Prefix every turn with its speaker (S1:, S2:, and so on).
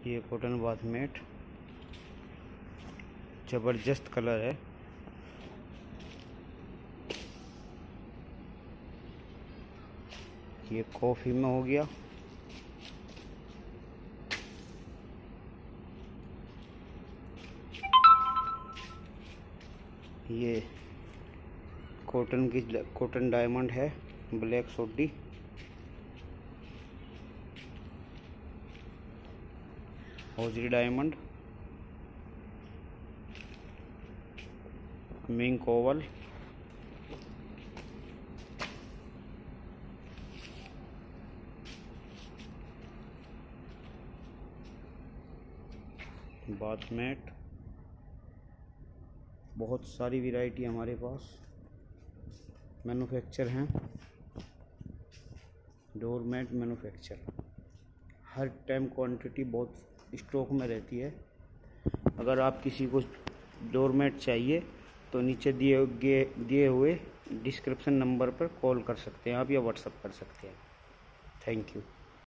S1: ये कॉटन बाथमेट जबरदस्त कलर है। ये कॉफ़ी में हो गया। ये कॉटन डायमंड है, ब्लैक सोडी। Hosiery diamond, mink oval, bathmat. बहुत सारी वैरायटी हमारे पास मैन्युफैक्चर हैं। डोरमेट मैन्युफैक्चर, हर टाइम क्वांटिटी बहुत स्टॉक में रहती है। अगर आप किसी को डोरमेट चाहिए तो नीचे दिए हुए डिस्क्रिप्शन नंबर पर कॉल कर सकते हैं आप, या व्हाट्सएप कर सकते हैं। Thank you.